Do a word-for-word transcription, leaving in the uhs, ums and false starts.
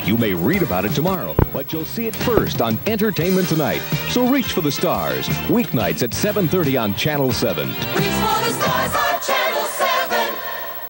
You may read about it tomorrow, but you'll see it first on Entertainment Tonight. So reach for the stars, weeknights at seven thirty on Channel seven. Reach for the stars.